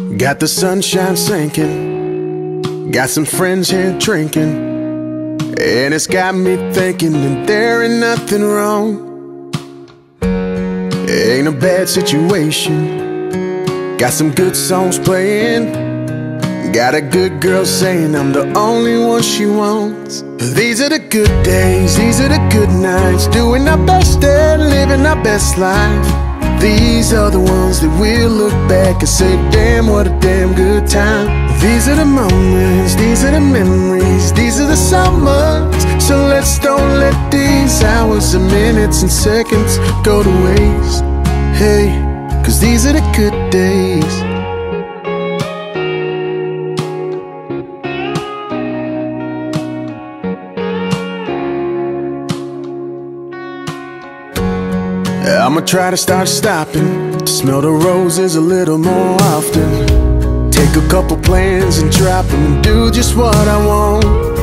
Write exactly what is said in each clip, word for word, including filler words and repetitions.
Got the sunshine sinking, got some friends here drinking, and it's got me thinking that there ain't nothing wrong. Ain't a bad situation, got some good songs playing, got a good girl saying I'm the only one she wants. These are the good days, these are the good nights, doing our best and living our best life. These are the ones that we'll look back and say, damn, what a damn good time. These are the moments, these are the memories, these are the summers. So let's don't let these hours and minutes and seconds go to waste. Hey, cause these are the good days. I'ma try to start stopping to smell the roses a little more often. Take a couple plans and drop them and do just what I want.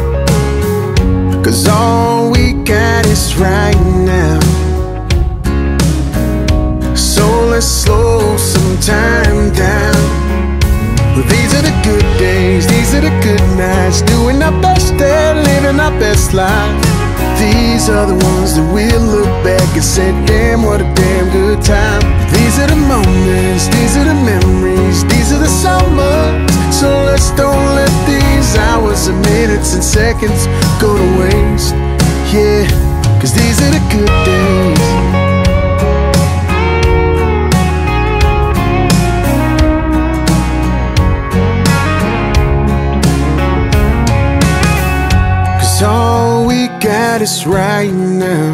Cause all we got is right now. So let's slow some time down. Well, these are the good days, these are the good nights, doing our best and living our best life. These are the ones that we'll look back and say, damn, what a damn good time. These are the moments, these are the memories, these are the summers. So let's don't let these hours and minutes and seconds go to waste. Yeah, cause these are the good days. All we got is right now.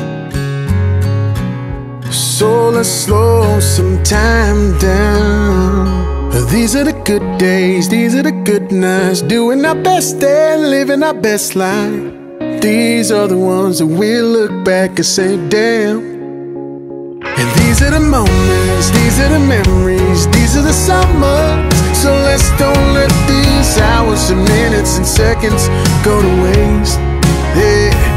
So let's slow some time down. These are the good days, these are the good nights, doing our best and living our best life. These are the ones that we'll look back and say, damn. And these are the moments, these are the memories, these are the summers. So let's don't let these hours and minutes and seconds go to waste. Yeah.